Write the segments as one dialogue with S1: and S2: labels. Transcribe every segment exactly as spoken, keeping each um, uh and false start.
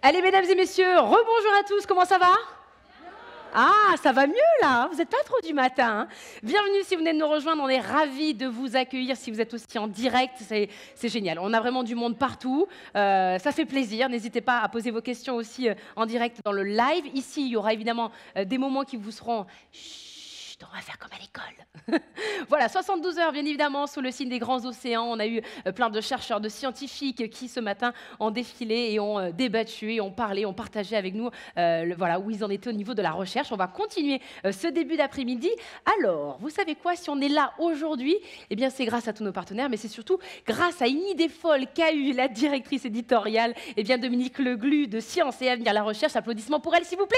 S1: Allez, mesdames et messieurs, rebonjour à tous, comment ça va? Ah, ça va mieux là, vous n'êtes pas trop du matin. Hein. Bienvenue si vous venez de nous rejoindre, on est ravis de vous accueillir si vous êtes aussi en direct, c'est génial. On a vraiment du monde partout, euh, ça fait plaisir. N'hésitez pas à poser vos questions aussi euh, en direct dans le live. Ici, il y aura évidemment euh, des moments qui vous seront... Chut, on va faire comme à l'école. Voilà, soixante-douze heures, bien évidemment, sous le signe des grands océans. On a eu euh, plein de chercheurs, de scientifiques qui, ce matin, ont défilé et ont euh, débattu et ont parlé, ont partagé avec nous euh, le, voilà, où ils en étaient au niveau de la recherche. On va continuer euh, ce début d'après-midi. Alors, vous savez quoi? Si on est là aujourd'hui, eh bien, c'est grâce à tous nos partenaires, mais c'est surtout grâce à une idée folle qu'a eue la directrice éditoriale, eh bien, Dominique Leglu de Science et Avenir la Recherche. Applaudissements pour elle, s'il vous plaît.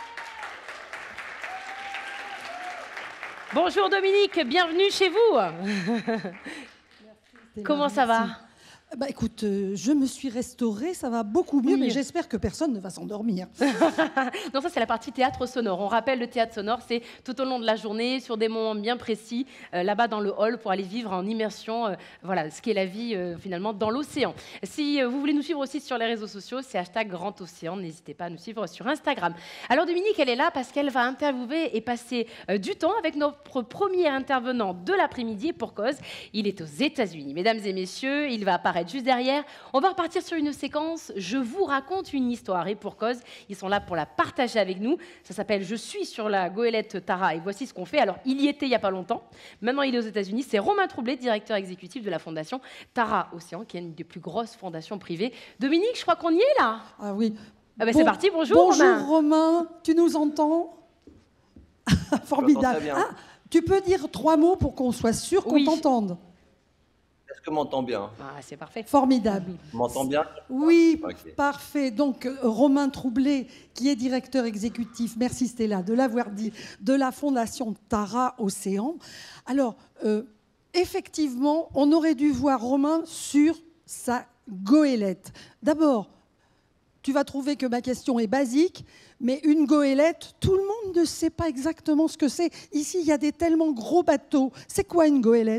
S1: Bonjour Dominique, bienvenue chez vous.
S2: Merci,
S1: Comment ça va?
S2: Bah écoute, euh, je me suis restaurée, ça va beaucoup mieux,
S1: Oui.
S2: mais j'espère que personne ne va s'endormir.
S1: Non, ça c'est la partie théâtre sonore. On rappelle, le théâtre sonore, c'est tout au long de la journée, sur des moments bien précis, euh, là-bas dans le hall, pour aller vivre en immersion, euh, voilà, ce qu'est la vie euh, finalement dans l'océan. Si euh, vous voulez nous suivre aussi sur les réseaux sociaux, c'est hashtag Grand Océan. N'hésitez pas à nous suivre sur Instagram. Alors Dominique, elle est là parce qu'elle va interviewer et passer euh, du temps avec notre premier intervenant de l'après-midi pour cause. Il est aux États-Unis. Mesdames et messieurs, il va apparaître juste derrière. On va repartir sur une séquence. Je vous raconte une histoire et pour cause, ils sont là pour la partager avec nous. Ça s'appelle Je suis sur la goélette Tara et voici ce qu'on fait. Alors, il y était il n'y a pas longtemps. Maintenant, il est aux États-Unis. C'est Romain Troublé, directeur exécutif de la fondation Tara Océan, qui est une des plus grosses fondations privées. Dominique, je crois qu'on y est là.
S2: Ah oui.
S1: Ah ben
S2: Bon,
S1: c'est parti. Bonjour,
S2: bonjour
S1: Romain.
S2: Romain, tu nous entends? Formidable. Ah, tu peux dire trois mots pour qu'on soit sûr qu'on
S1: Oui.
S2: t'entende?
S3: Est-ce que m'entend bien?
S1: Ah, c'est parfait.
S2: Formidable.
S3: M'entend bien?
S2: Oui,
S3: Okay.
S2: Parfait. Donc, euh, Romain Troublé, qui est directeur exécutif, merci Stella de l'avoir dit, de la fondation Tara Océan. Alors, euh, effectivement, on aurait dû voir Romain sur sa goélette. D'abord, tu vas trouver que ma question est basique, mais une goélette, tout le monde ne sait pas exactement ce que c'est. Ici, il y a des tellement gros bateaux. C'est quoi une goélette ?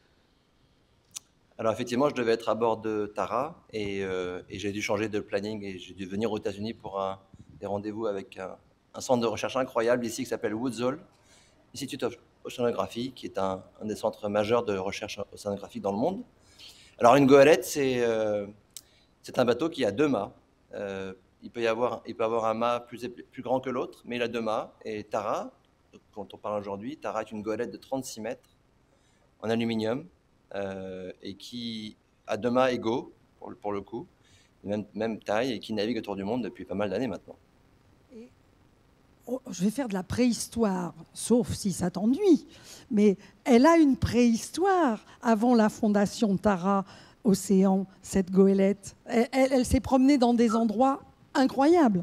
S3: Alors effectivement, je devais être à bord de Tara et, euh, et j'ai dû changer de planning et j'ai dû venir aux États-Unis pour un, des rendez-vous avec un, un centre de recherche incroyable ici qui s'appelle Woods Hole Institute of Oceanography, qui est un, un des centres majeurs de recherche océanographique dans le monde. Alors une goélette, c'est euh, un bateau qui a deux mâts. Euh, il, peut y avoir, il peut avoir un mât plus, plus grand que l'autre, mais il a deux mâts. Et Tara, quand on parle aujourd'hui, Tara est une goélette de trente-six mètres en aluminium. Euh, et qui a deux mâts égaux, pour le, pour le coup, même, même taille, et qui navigue autour du monde depuis pas mal d'années maintenant.
S2: Et, oh, je vais faire de la préhistoire, sauf si ça t'ennuie, mais elle a une préhistoire avant la fondation Tara Océan, cette goélette. Elle, elle, elle s'est promenée dans des endroits incroyables.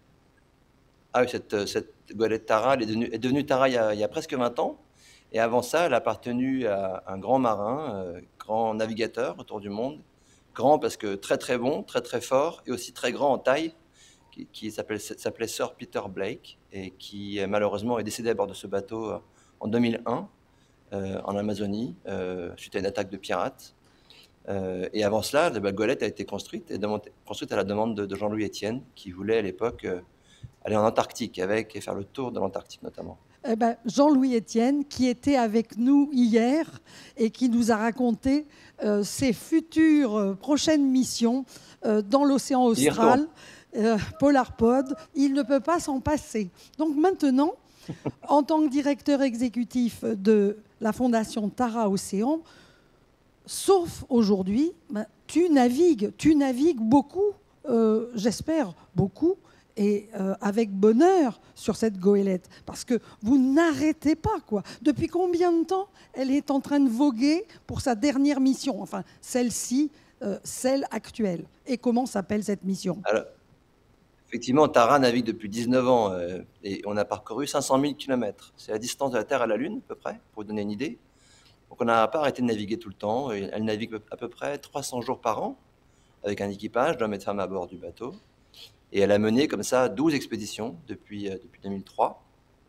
S3: Ah oui, cette, cette goélette Tara, elle est devenue, est devenue Tara il y, a, il y a presque vingt ans. Et avant ça, elle a appartenu à un grand marin, euh, grand navigateur autour du monde. Grand parce que très très bon, très très fort, et aussi très grand en taille, qui, qui s'appelait Sir Peter Blake, et qui malheureusement est décédé à bord de ce bateau euh, en deux mille un, euh, en Amazonie, euh, suite à une attaque de pirates. Euh, et avant cela, la goélette a été construite, et demandé, construite à la demande de, de Jean-Louis Etienne, qui voulait à l'époque euh, aller en Antarctique avec, et faire le tour de l'Antarctique notamment.
S2: Eh ben, Jean-Louis Etienne, qui était avec nous hier et qui nous a raconté euh, ses futures euh, prochaines missions euh, dans l'océan austral, euh, Polarpod, il ne peut pas s'en passer. Donc maintenant, en tant que directeur exécutif de la fondation Tara Océan, sauf aujourd'hui, ben, tu navigues, tu navigues beaucoup, euh, j'espère beaucoup, et euh, avec bonheur sur cette goélette, parce que vous n'arrêtez pas, quoi. Depuis combien de temps elle est en train de voguer pour sa dernière mission, enfin celle-ci, euh, celle actuelle. Et comment s'appelle cette mission?
S3: Alors, effectivement, Tara navigue depuis dix-neuf ans euh, et on a parcouru cinq cent mille kilomètres. C'est la distance de la Terre à la Lune, à peu près, pour vous donner une idée. Donc on n'a pas arrêté de naviguer tout le temps. Elle navigue à peu près trois cents jours par an, avec un équipage d'hommes et de femmes à bord du bateau. Et elle a mené comme ça douze expéditions depuis, euh, depuis deux mille trois.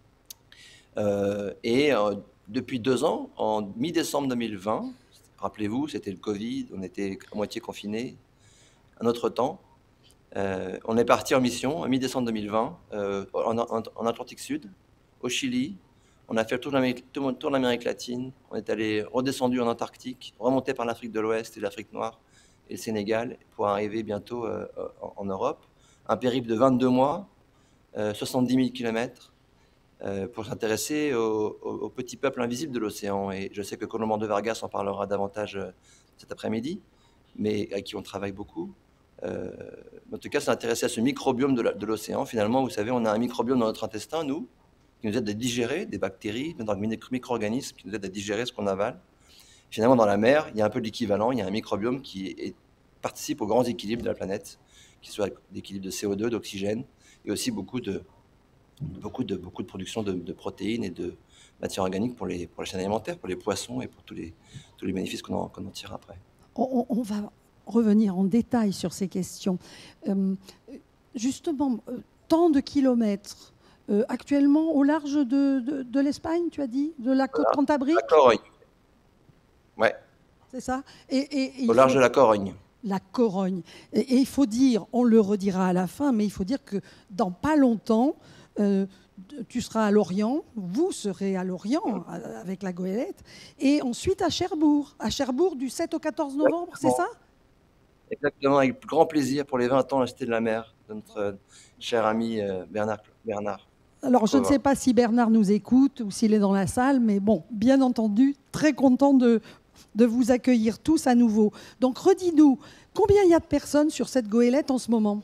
S3: Euh, et euh, depuis deux ans, en mi-décembre deux mille vingt, rappelez-vous, c'était le Covid, on était à moitié confinés, un autre temps. Euh, on est parti en mission, mi-décembre deux mille vingt, euh, en, en, en Atlantique Sud, au Chili. On a fait le tour de l'Amérique, tour de l'Amérique latine. On est allé redescendu en Antarctique, remonté par l'Afrique de l'Ouest et l'Afrique noire et le Sénégal pour arriver bientôt euh, en, en Europe. Un périple de vingt-deux mois, euh, soixante-dix mille kilomètres, euh, pour s'intéresser au, au, au petit peuple invisible de l'océan. Et je sais que Colomban de Vargas en parlera davantage euh, cet après-midi, mais avec qui on travaille beaucoup. Euh, en tout cas, s'intéresser à ce microbiome de l'océan. Finalement, vous savez, on a un microbiome dans notre intestin, nous, qui nous aide à digérer des bactéries, des micro-organismes qui nous aident à digérer ce qu'on avale. Finalement, dans la mer, il y a un peu l'équivalent, il y a un microbiome qui est, participe aux grands équilibres de la planète, qui soit l'équilibre de C O deux, d'oxygène, et aussi beaucoup de, beaucoup de, beaucoup de production de, de protéines et de matières organiques pour, les, pour la chaîne alimentaire, pour les poissons et pour tous les, tous les bénéfices qu'on en, qu'on en tire après.
S2: On, on va revenir en détail sur ces questions. Euh, justement, euh, tant de kilomètres, euh, actuellement au large de, de, de l'Espagne, tu as dit, de la côte
S3: Voilà,
S2: cantabrique.
S3: la Corogne. Ouais.
S2: C'est ça. Et, et, et
S3: au large
S2: faut...
S3: de la Corogne.
S2: La Corogne. Et, et il faut dire, on le redira à la fin, mais il faut dire que dans pas longtemps, euh, tu seras à Lorient, vous serez à Lorient avec la goélette, et ensuite à Cherbourg. À Cherbourg du sept au quatorze novembre, c'est ça?
S3: Exactement, avec grand plaisir pour les vingt ans de la Cité de la Mer, de notre cher ami Bernard. Bernard.
S2: Alors, je ne sais pas si Bernard nous écoute ou s'il est dans la salle, mais bon, bien entendu, très content de, de vous accueillir tous à nouveau. Donc, redis-nous, combien il y a de personnes sur cette goélette en ce moment?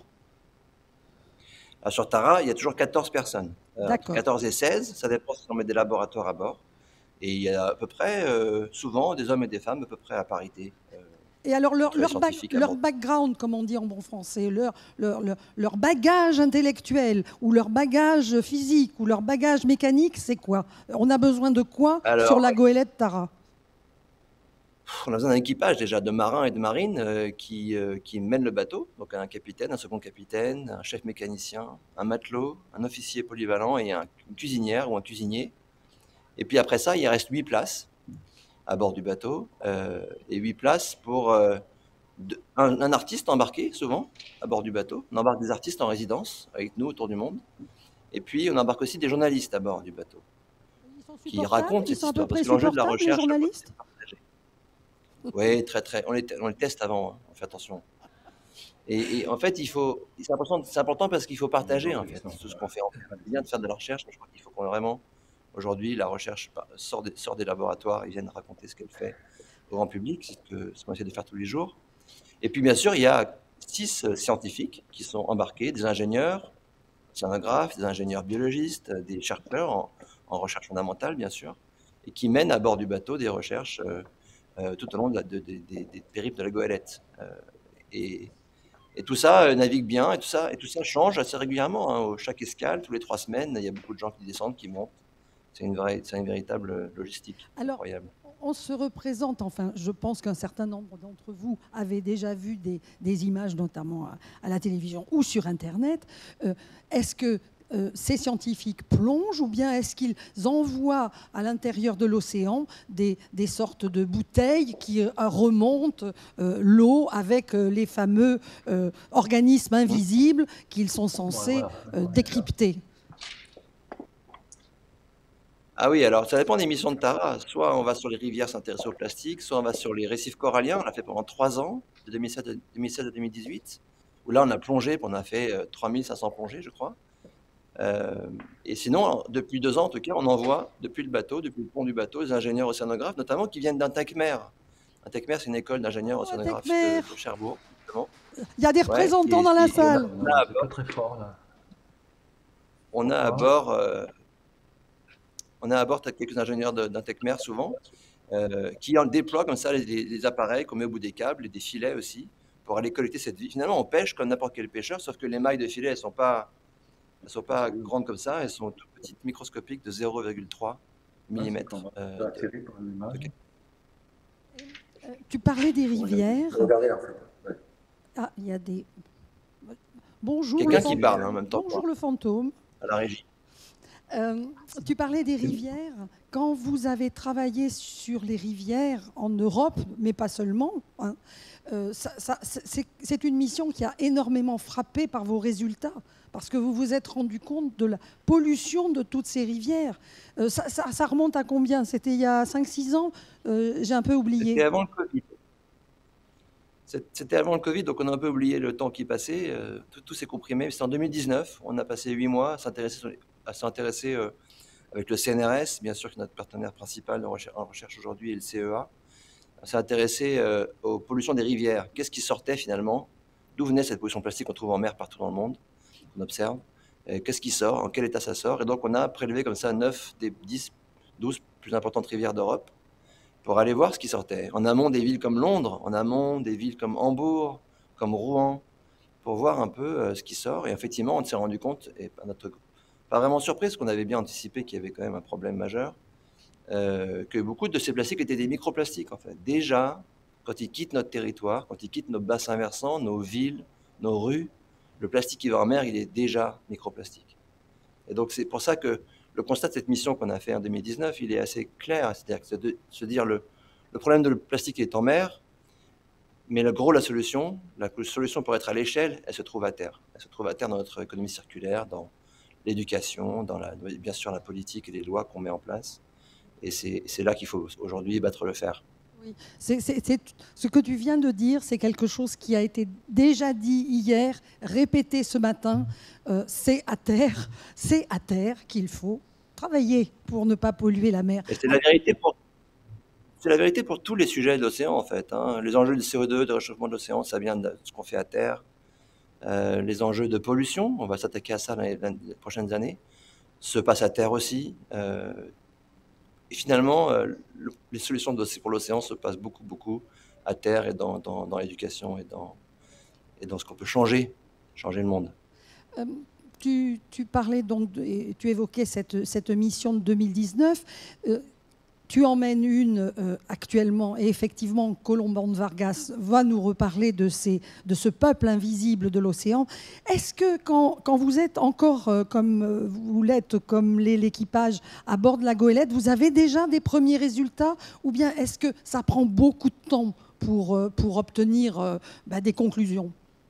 S3: Ah, sur Tara, il y a toujours quatorze personnes.
S2: D'accord.
S3: quatorze et seize, ça dépend si on met des laboratoires à bord. Et il y a à peu près, euh, souvent, des hommes et des femmes à peu près à parité. Euh,
S2: et alors, leur, leur, back, leur background, comme on dit en bon français, leur, leur, leur, leur bagage intellectuel, ou leur bagage physique, ou leur bagage mécanique, c'est quoi? On a besoin de quoi alors, sur la goélette Tara?
S3: On a besoin d'un équipage déjà de marins et de marines euh, qui, euh, qui mènent le bateau. Donc un capitaine, un second capitaine, un chef mécanicien, un matelot, un officier polyvalent et un, une cuisinière ou un cuisinier. Et puis après ça, il reste huit places à bord du bateau euh, et huit places pour euh, de, un, un artiste embarqué souvent à bord du bateau. On embarque des artistes en résidence avec nous autour du monde. Et puis on embarque aussi des journalistes à bord du bateau qui racontent cette histoire. Parce que l'enjeu de la recherche,
S2: les journalistes.
S3: Oui, très, très. On les, on les teste avant, hein. On fait attention. Et, et en fait, il faut. C'est important, c'est important parce qu'il faut partager en fait tout ce qu'on fait. C'est bien de faire de la recherche, mais je crois qu'il faut qu'on vraiment. Aujourd'hui, la recherche sort des, sort des laboratoires et viennent raconter ce qu'elle fait au grand public. C'est ce qu'on essaie de faire tous les jours. Et puis, bien sûr, il y a six scientifiques qui sont embarqués, des ingénieurs, océanographes, des ingénieurs biologistes, des chercheurs en, en recherche fondamentale, bien sûr, et qui mènent à bord du bateau des recherches. Euh, Euh, tout au long de la, de, de, de, des périples de la goélette. Euh, et, et tout ça euh, navigue bien, et tout ça, et tout ça change assez régulièrement. Hein. Chaque escale, tous les trois semaines, il y a beaucoup de gens qui descendent, qui montent. C'est une, vraie, c'est une véritable logistique.
S2: Alors,
S3: incroyable.
S2: On se représente, enfin, je pense qu'un certain nombre d'entre vous avaient déjà vu des, des images, notamment à, à la télévision ou sur Internet. Euh, est-ce que Euh, ces scientifiques plongent ou bien est-ce qu'ils envoient à l'intérieur de l'océan des, des sortes de bouteilles qui euh, remontent euh, l'eau avec euh, les fameux euh, organismes invisibles qu'ils sont censés euh, décrypter?
S3: Ah oui, alors ça dépend des missions de Tara. Soit on va sur les rivières s'intéresser au plastique, soit on va sur les récifs coralliens. On l'a fait pendant trois ans, de deux mille seize à deux mille dix-huit, où là on a plongé, on a fait euh, trois mille cinq cents plongées, je crois. Euh, et sinon, depuis deux ans en tout cas, on envoie depuis le bateau, depuis le pont du bateau, des ingénieurs océanographes, notamment qui viennent d'un TechMer. Un TechMer, c'est une école d'ingénieurs
S2: oh,
S3: océanographes de, de Cherbourg. Justement.
S2: Il y a des représentants ouais, et, dans la salle.
S3: On a, on a très fort là. On a à bord, euh, on a à bord quelques ingénieurs d'un TechMer souvent, euh, qui en déploient comme ça les, les appareils qu'on met au bout des câbles et des filets aussi pour aller collecter cette vie. Finalement, on pêche comme n'importe quel pêcheur, sauf que les mailles de filet, elles sont pas Elles ne sont pas grandes comme ça, elles sont toutes petites, microscopiques, de zéro virgule trois millimètres. Euh, de... okay.
S2: euh, tu parlais des rivières.
S4: Regardez en fait. Ouais.
S2: Ah, il y a des. Bonjour.
S3: Quelqu'un qui parle hein, en même temps.
S2: Bonjour le fantôme.
S3: À la régie.
S2: Euh, tu parlais des rivières. Quand vous avez travaillé sur les rivières en Europe, mais pas seulement, hein, euh, ça, ça, c'est, c'est une mission qui a énormément frappé par vos résultats, parce que vous vous êtes rendu compte de la pollution de toutes ces rivières. Euh, ça, ça, ça remonte à combien? C'était il y a cinq six ans? euh, J'ai un peu oublié.
S3: C'était avant le Covid. C'était avant le Covid, donc on a un peu oublié le temps qui passait. Euh, tout, tout s'est comprimé. C'est en deux mille dix-neuf. On a passé huit mois à s'intéresser, à s'intéresser euh, avec le C N R S, bien sûr, qui est notre partenaire principal en recherche, en recherche aujourd'hui, et le C E A. On s'est intéressé euh, aux pollutions des rivières. Qu'est-ce qui sortait finalement? D'où venait cette pollution plastique qu'on trouve en mer partout dans le monde, qu'on observe? Et qu'est-ce qui sort? En quel état ça sort? Et donc on a prélevé comme ça neuf des dix, douze plus importantes rivières d'Europe pour aller voir ce qui sortait. En amont des villes comme Londres, en amont des villes comme Hambourg, comme Rouen, pour voir un peu euh, ce qui sort. Et effectivement, on s'est rendu compte, et pas, notre, pas vraiment surprise, qu'on avait bien anticipé qu'il y avait quand même un problème majeur, euh, que beaucoup de ces plastiques étaient des microplastiques, en fait. Déjà, quand ils quittent notre territoire, quand ils quittent nos bassins versants, nos villes, nos rues, le plastique qui va en mer, il est déjà microplastique. Et donc, c'est pour ça que le constat de cette mission qu'on a fait en deux mille dix-neuf, il est assez clair. C'est-à-dire que c'est de se dire le, le problème de le plastique est en mer, mais le gros, la solution, la solution pour être à l'échelle, elle se trouve à terre. Elle se trouve à terre dans notre économie circulaire, dans l'éducation, dans la, bien sûr la politique et les lois qu'on met en place. Et c'est, c'est là qu'il faut aujourd'hui battre le fer.
S2: Oui. C'est, c'est, c'est, ce que tu viens de dire, c'est quelque chose qui a été déjà dit hier, répété ce matin. Euh, c'est à terre, c'est à terre qu'il faut travailler pour ne pas polluer la mer.
S3: Et c'est la vérité pour, c'est la vérité pour tous les sujets de l'océan, en fait. Hein. Les enjeux de C O deux, de réchauffement de l'océan, ça vient de ce qu'on fait à terre. Euh, les enjeux de pollution, on va s'attaquer à ça dans les, dans les prochaines années, se passent à terre aussi. Euh, Et finalement, euh, le, les solutions de, pour l'océan se passent beaucoup, beaucoup à terre et dans, dans, dans l'éducation et dans, et dans ce qu'on peut changer, changer le monde.
S2: Euh, tu, tu parlais donc, de, et tu évoquais cette, cette mission de deux mille dix-neuf. Euh, tu emmènes une euh, actuellement, et effectivement, Colomban de Vargas va nous reparler de, ces, de ce peuple invisible de l'océan. Est-ce que quand, quand vous êtes encore, euh, comme euh, vous l'êtes, comme les, l'équipage à bord de la goélette, vous avez déjà des premiers résultats, ou bien est-ce que ça prend beaucoup de temps pour, euh, pour obtenir euh, bah, des conclusions?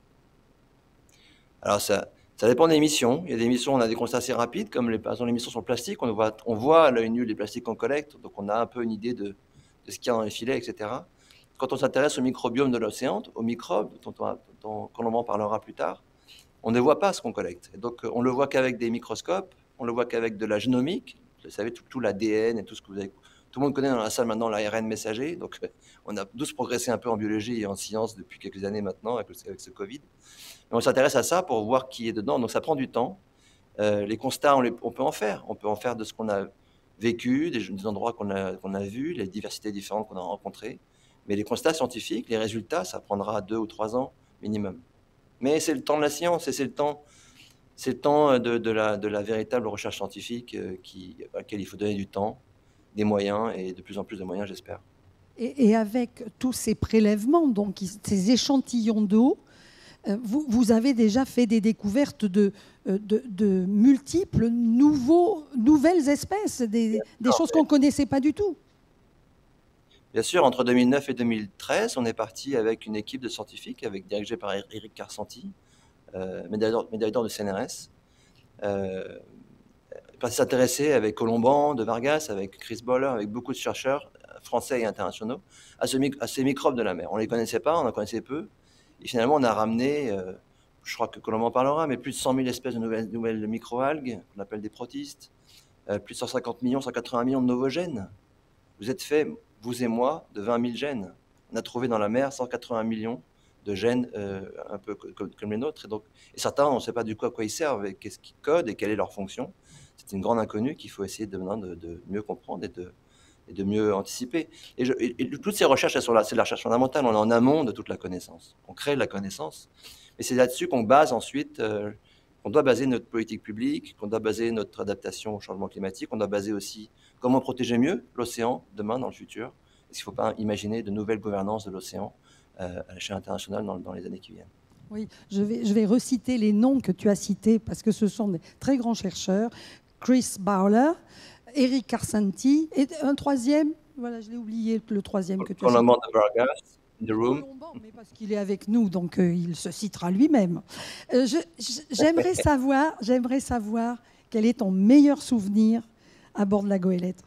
S3: Alors, ça, ça dépend des missions. Il y a des missions où on a des constats assez rapides, comme les, par exemple les missions sur le plastique. On voit, on voit à l'œil nu les plastiques qu'on collecte, donc on a un peu une idée de, de ce qu'il y a dans les filets, et cetera. Quand on s'intéresse au microbiome de l'océan, aux microbes, dont on, dont on en parlera plus tard, on ne voit pas ce qu'on collecte. Et donc, on ne le voit qu'avec des microscopes, on le voit qu'avec de la génomique, vous savez, tout, tout l'A D N et tout ce que vous avez. Tout le monde connaît dans la salle maintenant l'A R N messager, donc on a tous progressé un peu en biologie et en sciences depuis quelques années maintenant avec, avec ce Covid. Mais on s'intéresse à ça pour voir qui est dedans, donc ça prend du temps. Euh, les constats, on, les, on peut en faire. On peut en faire de ce qu'on a vécu, des, des endroits qu'on a, qu'on a vus, les diversités différentes qu'on a rencontrées. Mais les constats scientifiques, les résultats, ça prendra deux ou trois ans minimum. Mais c'est le temps de la science et c'est le temps, c'est le temps de, de, la, de la véritable recherche scientifique euh, qui, à laquelle il faut donner du temps, des moyens et de plus en plus de moyens, j'espère.
S2: Et, et avec tous ces prélèvements, donc ces échantillons d'eau, euh, vous, vous avez déjà fait des découvertes de, de, de multiples nouveaux, nouvelles espèces, des, des choses qu'on ne connaissait pas du tout.
S3: Bien sûr, entre deux mille neuf et deux mille treize, on est parti avec une équipe de scientifiques, avec, dirigée par Éric Carcenti, euh, médaille d'or de C N R S. Euh, s'intéresser avec Colomban de Vargas, avec Chris Boller, avec beaucoup de chercheurs français et internationaux à, ce, à ces microbes de la mer. On ne les connaissait pas, on en connaissait peu. Et finalement, on a ramené, euh, je crois que Colomban parlera, mais plus de cent mille espèces de nouvelles, nouvelles microalgues, qu'on appelle des protistes, euh, plus de cent cinquante millions, cent quatre-vingts millions de nouveaux gènes. Vous êtes fait, vous et moi, de vingt mille gènes. On a trouvé dans la mer cent quatre-vingts millions de gènes euh, un peu comme, comme les nôtres. Et, donc, et certains, on ne sait pas du coup à quoi ils servent, et qu'est-ce qu'ils codent et quelle est leur fonction. C'est une grande inconnue qu'il faut essayer de, de, de mieux comprendre et de, et de mieux anticiper. Et, je, et, et toutes ces recherches, elles sont là, c'est de la recherche fondamentale. On est en amont de toute la connaissance. On crée de la connaissance. Et c'est là-dessus qu'on base ensuite, euh, qu'on doit baser notre politique publique, qu'on doit baser notre adaptation au changement climatique, qu'on doit baser aussi comment protéger mieux l'océan demain, dans le futur. Est-ce qu'il ne faut pas imaginer de nouvelles gouvernances de l'océan euh, à l'échelle internationale dans, dans les années qui viennent?
S2: Oui, je vais, je vais reciter les noms que tu as cités parce que ce sont des très grands chercheurs. Chris Bowler, Eric Carsanti, et un troisième, voilà, je l'ai oublié, le troisième que tu as
S3: Colomban de Vargas, in the room.
S2: Colomban, mais parce qu'il est avec nous, donc euh, il se citera lui-même. Euh, je- je- j'aimerais savoir, j'aimerais savoir quel est ton meilleur souvenir à bord de la goélette.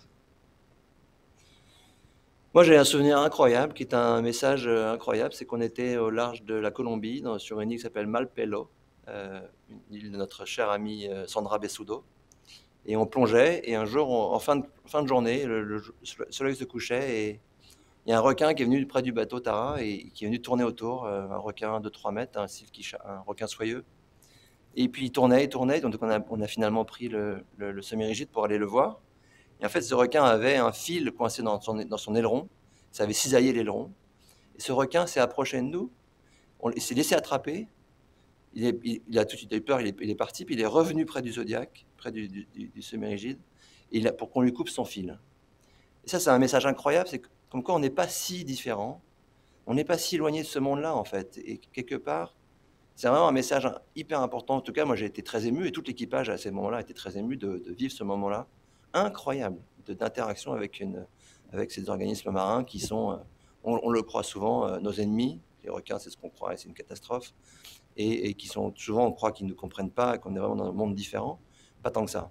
S3: Moi, j'ai un souvenir incroyable, qui est un message euh, incroyable, c'est qu'on était au large de la Colombie, dans- sur une île qui s'appelle Malpelo, euh, une île de notre chère amie euh, Sandra Bessudo. Et on plongeait, et un jour, on- en fin de, fin de journée, le, le soleil se couchait, et il y a un requin qui est venu près du bateau Tara, et qui est venu tourner autour, euh, un requin de trois mètres, un, silky sha- un requin soyeux. Et puis il tournait, il tournait, donc on a, on a finalement pris le, le- le semi-rigide pour aller le voir. Et en fait, ce requin avait un fil coincé dans son, dans son aileron, ça avait cisaillé l'aileron. Et ce requin s'est approché de nous, on, il s'est laissé attraper, il, est- il- il a tout de suite eu peur, il est, il est parti, puis il est revenu près du Zodiac, près du, du, du- du semi-rigide, et il a- pour qu'on lui coupe son fil. Et ça, c'est un message incroyable, c'est que, comme quoi on n'est pas si différents, on n'est pas si éloigné de ce monde-là, en fait. Et quelque part, c'est vraiment un message hyper important. En tout cas, moi, j'ai été très ému, et tout l'équipage à ce moment-là a été très ému de, de vivre ce moment-là incroyable de- d'interaction avec, une, avec ces organismes marins qui sont, euh, on, on le croit souvent, euh, nos ennemis. Les requins, c'est ce qu'on croit, et c'est une catastrophe. Et, et qui sont souvent, on croit qu'ils ne nous comprennent pas, qu'on est vraiment dans un monde différent. Pas tant que ça.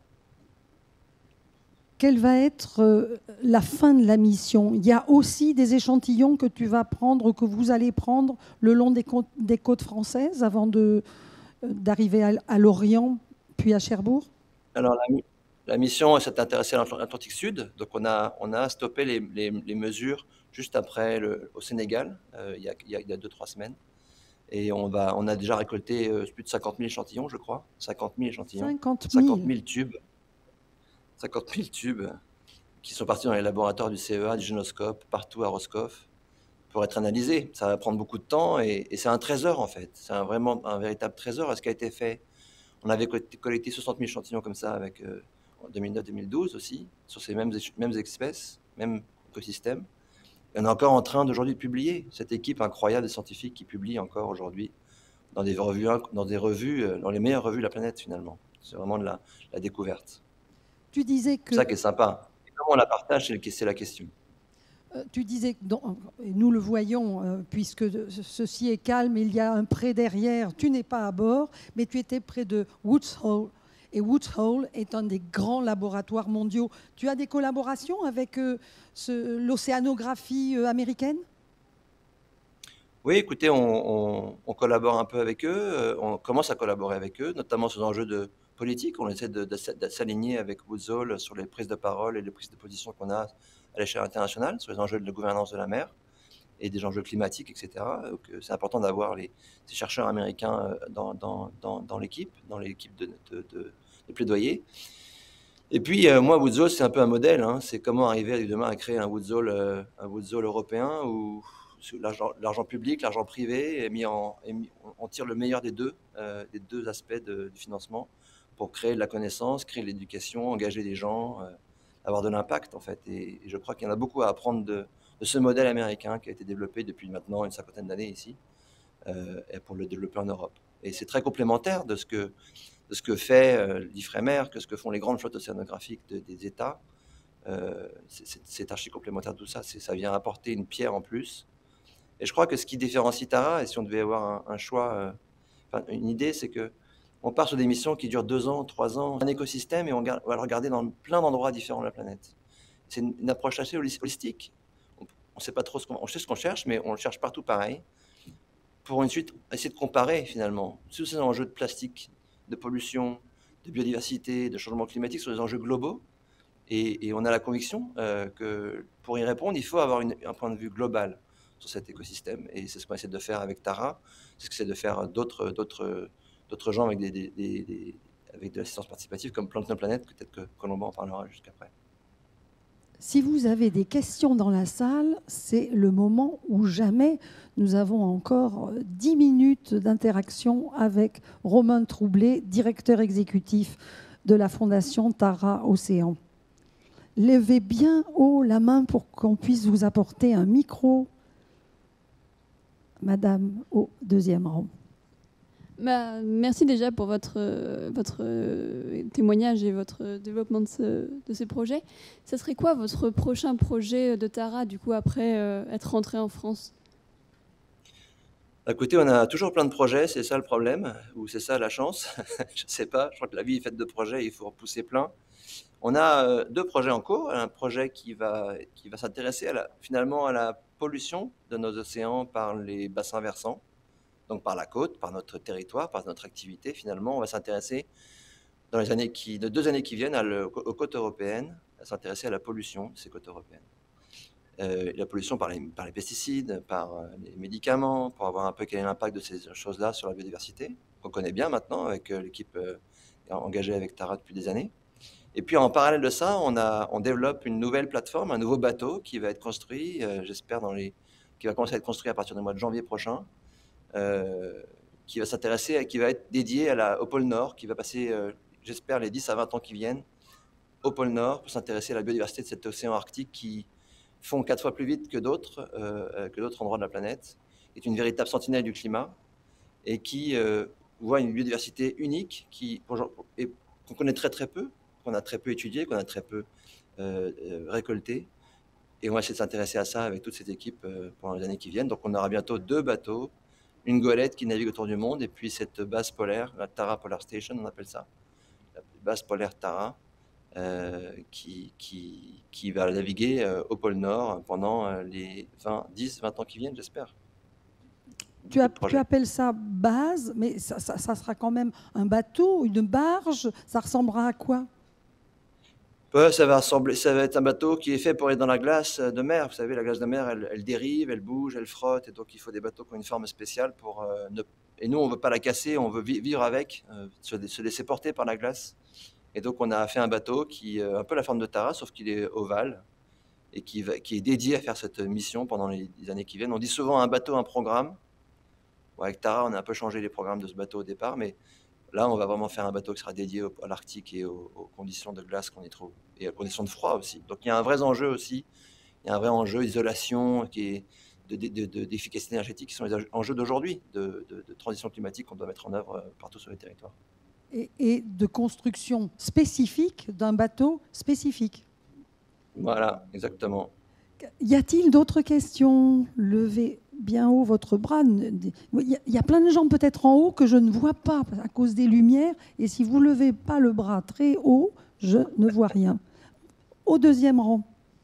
S2: Quelle va être euh, la fin de la mission? Il y a aussi des échantillons que tu vas prendre, que vous allez prendre le long des côtes, des côtes françaises avant de, euh, d'arriver à, à Lorient, puis à Cherbourg?
S3: Alors, la, mi- la mission s'est intéressée à l'Atl- l'Atlantique Sud. Donc, on a, on a stoppé les, les- les mesures juste après le, au Sénégal, euh, il y a, il y a- il y a deux, trois semaines. Et on, va, on a déjà récolté euh, plus de cinquante mille échantillons, je crois. cinquante mille échantillons.
S2: cinquante
S3: cinquante
S2: mille.
S3: mille tubes. cinquante mille tubes qui sont partis dans les laboratoires du C E A, du Génoscope, partout à Roscoff, pour être analysés. Ça va prendre beaucoup de temps, et, et c'est un trésor, en fait. C'est un- vraiment un véritable trésor. Ce qui a été fait, on avait collecté collecté soixante mille échantillons comme ça avec, euh, en deux mille neuf deux mille douze aussi, sur ces mêmes, éch- mêmes espèces, même écosystèmes. Et on est encore en train d'aujourd'hui de publier. Cette équipe incroyable de scientifiques qui publie encore aujourd'hui dans des revues, inc- dans des revues, euh, dans les meilleures revues de la planète, finalement. C'est vraiment de la, la découverte.
S2: Tu disais
S3: C'est
S2: que,
S3: ça qui est sympa. Et comment on la partage, c'est le- c'est la question.
S2: euh, tu disais que dans- et nous le voyons, euh, puisque ce- ceci est calme, il y a un pré derrière. Tu n'es pas à bord, mais tu étais près de Woods Hole. Et Woods Hole est un des grands laboratoires mondiaux. Tu as des collaborations avec euh, ce- l'océanographie euh, américaine?
S3: Oui, écoutez, on, on- on collabore un peu avec eux, euh, on commence à collaborer avec eux, notamment sur des enjeux de politique. On essaie de, de s- de s'aligner avec Woods Hole sur les prises de parole et les prises de position qu'on a à l'échelle internationale, sur les enjeux de gouvernance de la mer et des enjeux climatiques, et cetera. Donc, euh, c'est important d'avoir les, ces chercheurs américains euh, dans, dans, dans, dans l'équipe, dans l'équipe de, de, de- de plaidoyer. Et puis, euh, moi, Woods Hole, c'est un peu un modèle, hein. C'est comment arriver demain à créer un Woods Hole, euh, un Woods Hole européen où sur l'argent l'argent public, l'argent privé est mis en, est mis- on on tire le meilleur des deux, euh, des deux aspects de- du financement pour créer de la connaissance, créer de l'éducation, engager des gens, euh, avoir de l'impact en fait. Et, et je crois qu'il y en a beaucoup à apprendre de, de ce modèle américain qui a été développé depuis maintenant une cinquantaine d'années ici, euh, et pour le développer en Europe. Et c'est très complémentaire de ce que, de ce que fait euh, l'IFREMER, que ce que font les grandes flottes océanographiques de- des États. Euh, c'est- c'est c'est archi complémentaire de tout ça. C'est- Ça vient apporter une pierre en plus. Et je crois que ce qui différencie Tara, et si on devait avoir un, un choix, euh, enfin, une idée, c'est que on part sur des missions qui durent deux ans, trois ans, un écosystème, et on, garde- on va le regarder dans plein d'endroits différents de la planète. C'est une, une approche assez holis- holistique. On ne sait pas trop ce qu'on, on sait ce qu'on cherche, mais on le cherche partout pareil, pour ensuite essayer de comparer finalement tous ces enjeux de plastique, de pollution, de biodiversité, de changement climatique sur des enjeux globaux. Et, et on a la conviction euh, que pour y répondre, il faut avoir une- un point de vue global sur cet écosystème. Et c'est ce qu'on essaie de faire avec Tara, c'est ce qu'on essaie de faire d'autres, d'autres, d'autres gens avec, des, des- des- des- avec de l'assistance participative comme Plankton Planet, peut-être que Colomban en parlera jusqu'après.
S2: Si vous avez des questions dans la salle, c'est le moment où jamais. Nous avons encore dix minutes d'interaction avec Romain Troublé, directeur exécutif de la Fondation Tara Océan. Levez bien haut la main pour qu'on puisse vous apporter un micro. Madame, au deuxième rang.
S4: Bah, merci déjà pour votre, euh, votre euh, témoignage et votre développement de, ce, de ces projets. Ça serait quoi votre prochain projet de Tara, du coup, après euh, être rentré en France?
S3: Écoutez, on a toujours plein de projets, c'est ça le problème, ou c'est ça la chance, je ne sais pas, je crois que la vie est faite de projets, il faut en pousser plein. On a euh, deux projets en cours, un projet qui va, qui va s'intéresser à la- finalement à la pollution de nos océans par les bassins versants, donc par la côte, par notre territoire, par notre activité. Finalement, on va s'intéresser dans les années qui, de deux années qui viennent à le- aux côtes européennes, à s'intéresser à la pollution de ces côtes européennes. Euh, la pollution par les, par les pesticides, par euh, les médicaments, pour avoir un peu quel est l'impact de ces choses-là sur la biodiversité, qu'on connaît bien maintenant avec euh, l'équipe euh, engagée avec Tara depuis des années. Et puis en parallèle de ça, on, a, on développe une nouvelle plateforme, un nouveau bateau qui va être construit, euh, j'espère, dans les, qui va commencer à être construit à partir du mois de janvier prochain, euh, qui va s'intéresser, qui va être dédié à la, au pôle Nord, qui va passer, euh, j'espère, les dix à vingt ans qui viennent au pôle Nord pour s'intéresser à la biodiversité de cet océan arctique qui fond quatre fois plus vite que d'autres, euh, que d'autres endroits de la planète, est une véritable sentinelle du climat et qui euh, voit une biodiversité unique qui, et qu'on connaît très très peu, qu'on a très peu étudié, qu'on a très peu euh, récolté. Et on va essayer de s'intéresser à ça avec toute cette équipe euh, pendant les années qui viennent. Donc on aura bientôt deux bateaux, une goélette qui navigue autour du monde et puis cette base polaire, la Tara Polar Station, on appelle ça, la base polaire Tara, euh, qui, qui, qui va naviguer euh, au pôle Nord pendant euh, les vingt, dix, vingt ans qui viennent, j'espère.
S2: Tu, as, tu appelles ça base, mais ça, ça, ça sera quand même un bateau, une barge. Ça ressemblera à quoi?
S3: Ça va, ressembler, ça va être un bateau qui est fait pour aller dans la glace de mer. Vous savez, la glace de mer, elle, elle dérive, elle bouge, elle frotte. Et donc, il faut des bateaux qui ont une forme spéciale. Pour, euh, ne... Et nous, on ne veut pas la casser, on veut vivre avec, euh, se, se laisser porter par la glace. Et donc, on a fait un bateau qui a euh, un peu la forme de Tara, sauf qu'il est ovale et qui, va, qui est dédié à faire cette mission pendant les, les années qui viennent. On dit souvent un bateau, un programme. Bon, avec Tara, on a un peu changé les programmes de ce bateau au départ, mais là, on va vraiment faire un bateau qui sera dédié au, à l'Arctique et aux, aux conditions de glace qu'on y trouve, et aux conditions de froid aussi. Donc il y a un vrai enjeu aussi, il y a un vrai enjeu d'isolation, qui est d'efficacité de, de, de, énergétique, qui sont les enjeux d'aujourd'hui, de, de, de transition climatique qu'on doit mettre en œuvre partout sur les territoires.
S2: Et, et de construction spécifique d'un bateau spécifique.
S3: Voilà, exactement.
S2: Y a-t-il d'autres questions? Levez bien haut votre bras. Il y a plein de gens peut-être en haut que je ne vois pas à cause des lumières. Et si vous ne levez pas le bras très haut, je ne vois rien. Au deuxième rang.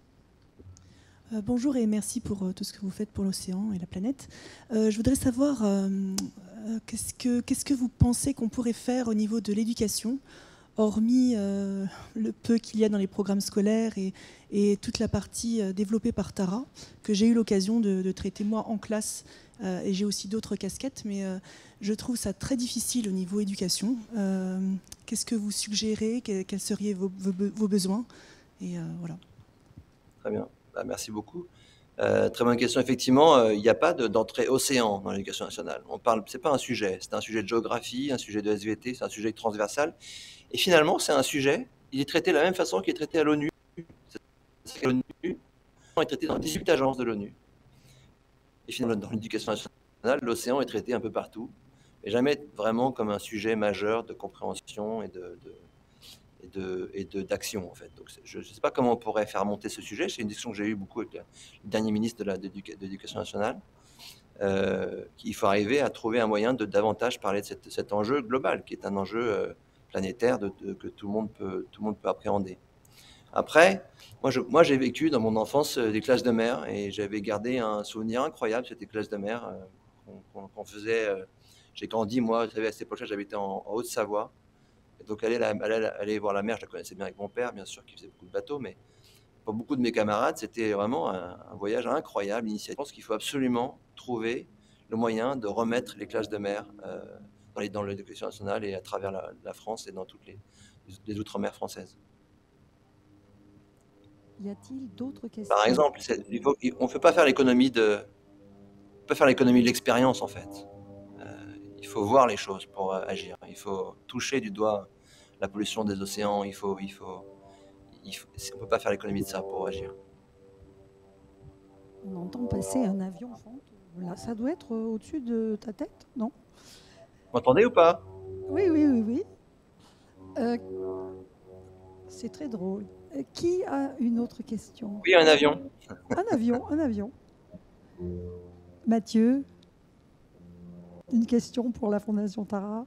S5: Euh, bonjour et merci pour euh, tout ce que vous faites pour l'océan et la planète. Euh, je voudrais savoir euh, euh, qu'est-ce que, qu'est-ce que vous pensez qu'on pourrait faire au niveau de l'éducation, hormis euh, le peu qu'il y a dans les programmes scolaires et, et toute la partie euh, développée par Tara, que j'ai eu l'occasion de, de traiter moi en classe, euh, et j'ai aussi d'autres casquettes, mais euh, je trouve ça très difficile au niveau éducation. Euh, qu'est-ce que vous suggérez? Quels, quels seraient vos, vos, vos besoins? Et euh, voilà.
S3: Très bien, bah, merci beaucoup. Euh, très bonne question. Effectivement, il euh, n'y a pas d'entrée océan dans l'éducation nationale. On parle, c'est pas un sujet, c'est un sujet de géographie, un sujet de S V T, c'est un sujet transversal. Et finalement, c'est un sujet, il est traité de la même façon qu'il est traité à l'ONU. L'ONU est traité dans dix-huit agences de l'ONU. Et finalement, dans l'éducation nationale, l'océan est traité un peu partout, mais jamais vraiment comme un sujet majeur de compréhension et de, de et de et de d'action en fait. Donc je ne sais pas comment on pourrait faire monter ce sujet. C'est une discussion que j'ai eue beaucoup avec le dernier ministre de la de l'Éducation nationale. Euh, il faut arriver à trouver un moyen de davantage parler de cette, cet enjeu global, qui est un enjeu euh, planétaire de, de, que tout le monde peut tout le monde peut appréhender. Après, moi, je, moi j'ai vécu dans mon enfance euh, des classes de mer et j'avais gardé un souvenir incroyable, c'était classes de mer euh, qu'on qu'on, qu'on faisait. Euh, j'ai grandi, moi, vous savez, à cette époque-là, j'habitais en, en Haute-Savoie. Donc aller, la, aller, aller voir la mer, je la connaissais bien avec mon père, bien sûr, qui faisait beaucoup de bateaux, mais pour beaucoup de mes camarades, c'était vraiment un, un voyage incroyable, initiatique. Je pense qu'il faut absolument trouver le moyen de remettre les classes de mer euh, dans, les, dans l'éducation nationale et à travers la, la France et dans toutes les, les outre-mer françaises.
S2: Y a-t-il d'autres questions?
S3: Par exemple, il faut, on ne peut pas faire l'économie de, on peut pas faire l'économie de l'expérience en fait. Euh, il faut voir les choses pour euh, agir. Il faut toucher du doigt la pollution des océans. Il faut, il faut, il faut, on ne peut pas faire l'économie de ça pour agir.
S2: On entend passer un avion. Là, ça doit être au-dessus de ta tête, non?
S3: m'entendez ou pas?
S2: Oui, oui, oui, oui. Euh, c'est très drôle. Euh, Qui a une autre question?
S3: Oui, un avion.
S2: Un avion, un avion. Mathieu, une question pour la Fondation Tara?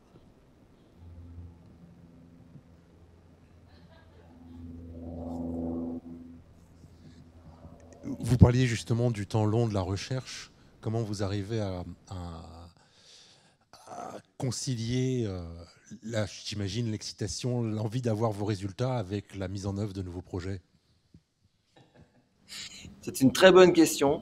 S6: Vous parliez justement du temps long de la recherche. Comment vous arrivez à, à, à concilier, euh, là, j'imagine, l'excitation, l'envie d'avoir vos résultats avec la mise en œuvre de nouveaux projets?
S3: C'est une très bonne question.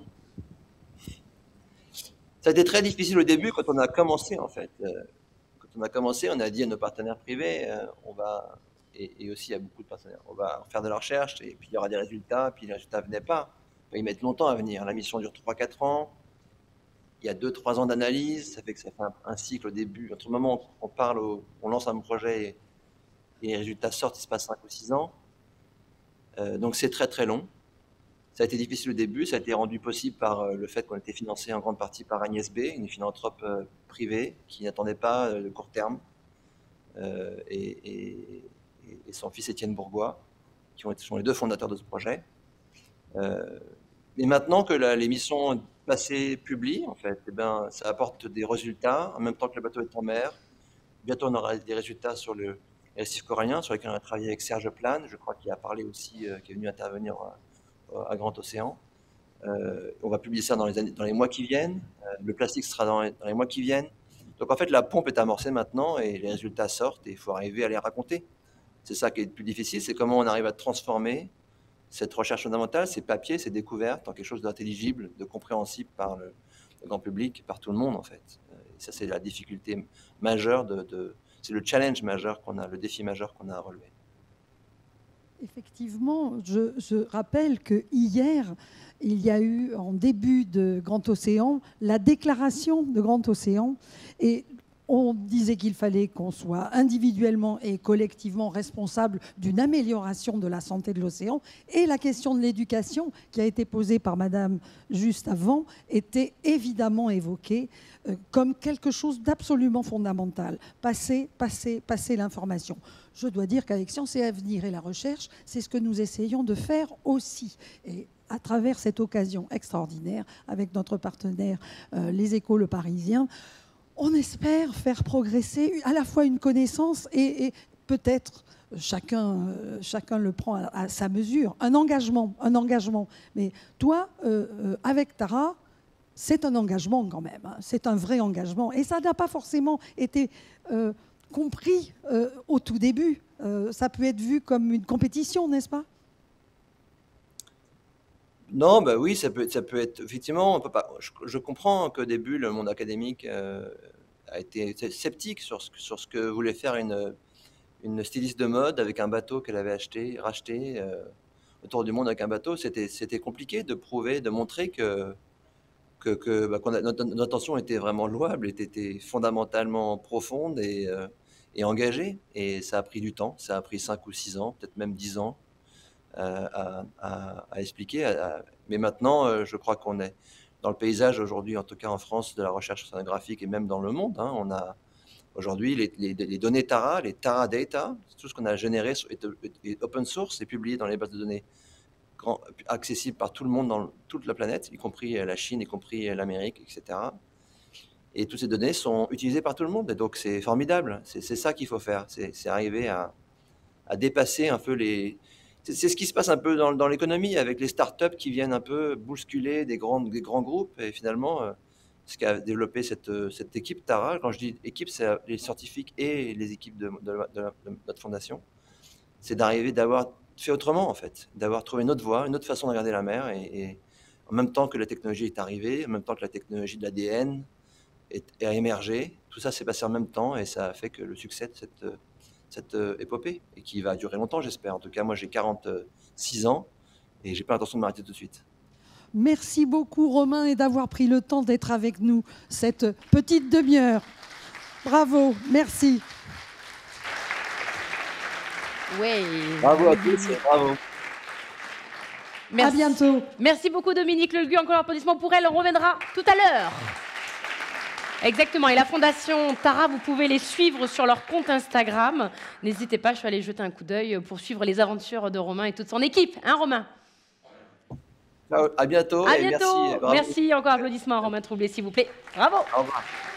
S3: Ça a été très difficile au début quand on a commencé, en fait. Euh, quand on a commencé, on a dit à nos partenaires privés, euh, on va, et, et aussi à beaucoup de partenaires, on va faire de la recherche, et puis il y aura des résultats, puis les résultats ne venaient pas. Ils mettent longtemps à venir. La mission dure trois à quatre ans. Il y a deux à trois ans d'analyse. Ça fait que ça fait un, un cycle au début. Entre le moment où on parle, au, on lance un projet et, et les résultats sortent, il se passe cinq ou six ans. Euh, donc c'est très très long. Ça a été difficile au début. Ça a été rendu possible par euh, le fait qu'on était financé en grande partie par Agnès B, une philanthrope euh, privée qui n'attendait pas euh, le court terme, euh, et, et, et son fils Étienne Bourgois, qui ont été, sont les deux fondateurs de ce projet. Euh, Mais maintenant que la, les missions passées publient, en fait, eh ben, ça apporte des résultats en même temps que le bateau est en mer. Bientôt, on aura des résultats sur le récif corallien, sur lequel on a travaillé avec Serge Plane, je crois qu'il a parlé aussi, euh, qui est venu intervenir à, à Grand Océan. Euh, on va publier ça dans les, années, dans les mois qui viennent. Euh, le plastique sera dans les, dans les mois qui viennent. Donc en fait, la pompe est amorcée maintenant et les résultats sortent et il faut arriver à les raconter. C'est ça qui est le plus difficile, c'est comment on arrive à transformer cette recherche fondamentale, ces papiers, ces découvertes, en quelque chose d'intelligible, de compréhensible par le, le grand public, par tout le monde en fait. Et ça, c'est la difficulté majeure, de, de, c'est le challenge majeur qu'on a, le défi majeur qu'on a à relever.
S2: Effectivement, je, je rappelle que hier, il y a eu en début de Grand Océan la déclaration de Grand Océan, et on disait qu'il fallait qu'on soit individuellement et collectivement responsable d'une amélioration de la santé de l'océan. Et la question de l'éducation, qui a été posée par Madame juste avant, était évidemment évoquée euh, comme quelque chose d'absolument fondamental. Passer, passer, passer l'information. Je dois dire qu'avec Sciences et Avenir et la recherche, c'est ce que nous essayons de faire aussi. Et à travers cette occasion extraordinaire, avec notre partenaire euh, Les Échos Le Parisien, on espère faire progresser à la fois une connaissance et, et peut-être, chacun, euh, chacun le prend à, à sa mesure, un engagement, un engagement. Mais toi, euh, euh, avec Tara, c'est un engagement quand même, hein, c'est un vrai engagement. Et ça n'a pas forcément été euh, compris euh, au tout début. Euh, ça peut être vu comme une compétition, n'est-ce pas ?
S3: Non, bah oui, ça peut, ça peut être, effectivement, on peut pas, je, je comprends qu'au début, le monde académique euh, a été sceptique sur ce, sur ce que voulait faire une, une styliste de mode avec un bateau qu'elle avait acheté, racheté euh, autour du monde avec un bateau. C'était, c'était compliqué de prouver, de montrer que, que, que bah, qu'on a, notre, notre intention était vraiment louable, était, était fondamentalement profonde et, euh, et engagée. Et ça a pris du temps, ça a pris cinq ou six ans, peut-être même dix ans. Euh, à, à, à expliquer. À, à... Mais maintenant, euh, je crois qu'on est dans le paysage aujourd'hui, en tout cas en France, de la recherche océanographique et même dans le monde. Hein, on a aujourd'hui les, les, les données Tara, les Tara Data, tout ce qu'on a généré est, est open source, c'est publié dans les bases de données grand, accessibles par tout le monde, dans toute la planète, y compris la Chine, y compris l'Amérique, et cetera. Et toutes ces données sont utilisées par tout le monde. Et donc c'est formidable. C'est, c'est ça qu'il faut faire. C'est, c'est arriver à, à dépasser un peu les... C'est ce qui se passe un peu dans, dans l'économie, avec les startups qui viennent un peu bousculer des grands, des grands groupes. Et finalement, euh, ce qu'a développé cette, cette équipe Tara, quand je dis équipe, c'est les scientifiques et les équipes de, de, de, de notre fondation, c'est d'arriver d'avoir fait autrement, en fait, d'avoir trouvé une autre voie, une autre façon de regarder la mer. Et, et en même temps que la technologie est arrivée, en même temps que la technologie de l'A D N est, est émergé, tout ça s'est passé en même temps et ça a fait que le succès de cette... cette épopée, et qui va durer longtemps, j'espère. En tout cas, moi, j'ai quarante-six ans, et j'ai pas l'intention de m'arrêter tout de suite.
S2: Merci beaucoup, Romain, et d'avoir pris le temps d'être avec nous cette petite demi-heure. Bravo, merci.
S1: Oui.
S3: Bravo à tous, et bravo.
S1: Merci.
S2: À bientôt.
S1: Merci beaucoup, Dominique Lelugue. Encore un applaudissement pour elle. On reviendra tout à l'heure. Exactement. Et la Fondation Tara, vous pouvez les suivre sur leur compte Instagram. N'hésitez pas, je suis allée jeter un coup d'œil pour suivre les aventures de Romain et toute son équipe. Hein, Romain?
S3: Ciao, à bientôt.
S1: À
S3: et
S1: bientôt.
S3: Merci, bravo.
S1: Merci. Encore applaudissements à Romain Troublé, s'il vous plaît. Bravo.
S3: Au revoir.